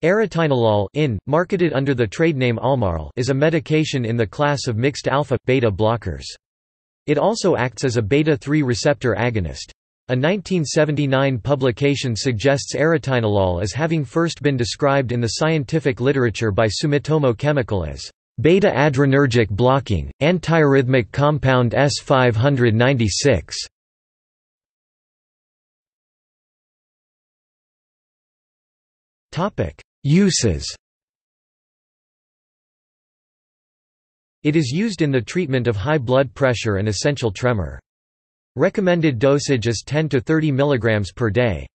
Arotinolol marketed under the trade name Almarl is a medication in the class of mixed alpha-beta blockers. It also acts as a beta-3 receptor agonist. A 1979 publication suggests arotinolol as having first been described in the scientific literature by Sumitomo Chemical as beta-adrenergic blocking, antiarrhythmic compound S596. Uses. It is used in the treatment of high blood pressure and essential tremor. Recommended dosage is 10 to 30 mg per day.